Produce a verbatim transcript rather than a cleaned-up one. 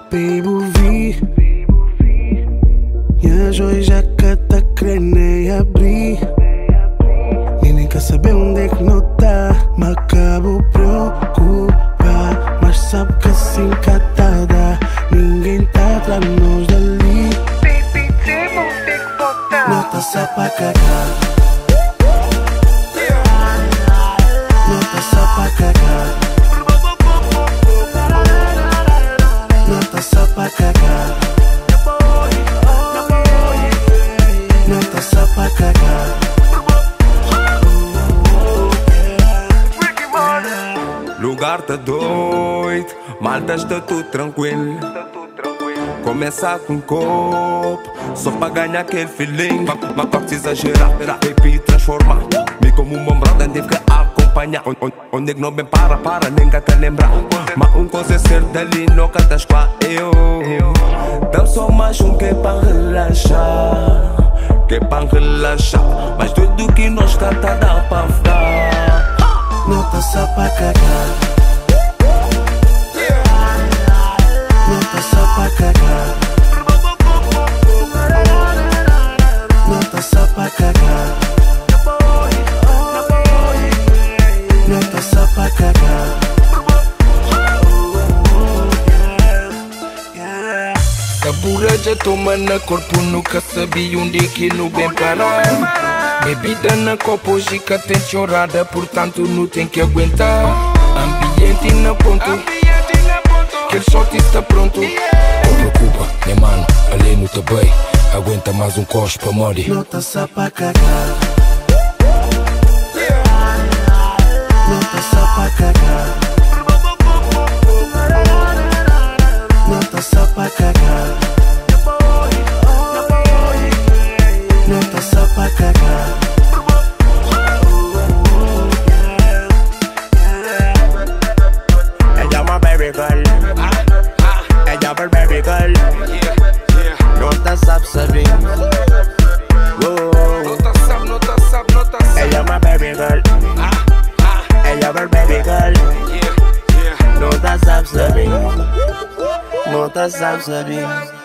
baby vi. Minha joia já que tá querendo abrir. Nem quer saber onde é que não tá. Me acabo preocupar, mas sabe que assim catada ninguém tá atrás de nós dali. Baby, temo, tem que botar. Não tá só pra cagar. Não tá só pra cagar. Não tá só pra cagar. Não tá só pra cagar. Lugar tá doido, malta está tudo tranquilo. Começar com um copo, só pra ganhar aquele feeling. Mas pode exagerar, baby, transformar. Me como uma brother, tive que acompanhar. Onde é que não bem para, para, nem que lembrar. Mas um coisa é ser dali, nunca estás com eu. Dá só mais um que é pra relaxar. Que é pra relaxar. Mas tudo que nós tá, tá dá pra ficar. Não tá só pra cagar. Não tá só pra cagar. Não tá só pra cagar. Não tá só pra cagar. Cabura já toma na corpo, nunca sabia onde é que não vem parar. Bebida na copo, hoje que tem chorada, portanto não tem que aguentar. Ambiente na ponto, aquele shot está pronto. Não preocupa, né mano, ali no também. Aguenta mais um cospe pra morrer. Não tá só pra cagar. Não tá só pra cagar. Não tá só pra cagar. Não tá só pra cagar. Ella é uma baby girl. Ella é uma baby girl. Não tá sabe saber. Não tá sabe, não tá sabe, não tá sabe. Ella é uma baby girl. Ella é uma baby girl. Não tá sabe saber. Não tá sabe saber.